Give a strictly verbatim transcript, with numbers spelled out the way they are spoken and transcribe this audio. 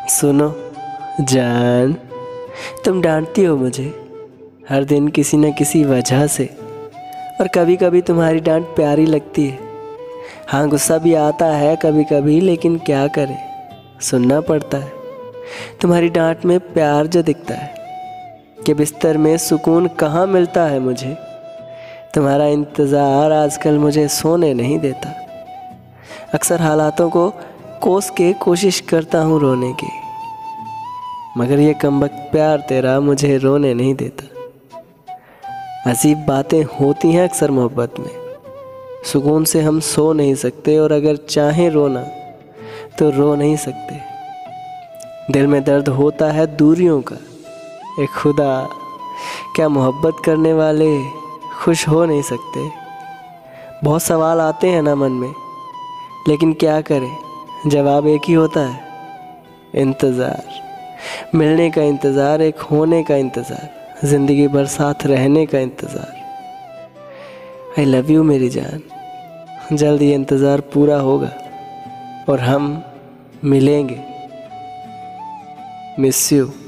सुनो जान, तुम डांटती हो मुझे हर दिन किसी न किसी वजह से, और कभी कभी तुम्हारी डांट प्यारी लगती है। हाँ, गुस्सा भी आता है कभी कभी, लेकिन क्या करें, सुनना पड़ता है। तुम्हारी डांट में प्यार जो दिखता है कि बिस्तर में सुकून कहाँ मिलता है मुझे। तुम्हारा इंतज़ार आजकल मुझे सोने नहीं देता। अक्सर हालातों को कोस के कोशिश करता हूँ रोने की, मगर ये कमबख्त प्यार तेरा मुझे रोने नहीं देता। अजीब बातें होती हैं अक्सर मोहब्बत में, सुकून से हम सो नहीं सकते, और अगर चाहें रोना तो रो नहीं सकते। दिल में दर्द होता है दूरियों का, ए खुदा, क्या मोहब्बत करने वाले खुश हो नहीं सकते। बहुत सवाल आते हैं ना मन में, लेकिन क्या करें, जवाब एक ही होता है, इंतज़ार। मिलने का इंतज़ार, एक होने का इंतज़ार, ज़िंदगी भर साथ रहने का इंतज़ार। आई लव यू मेरी जान। जल्द ये इंतज़ार पूरा होगा और हम मिलेंगे। Miss you.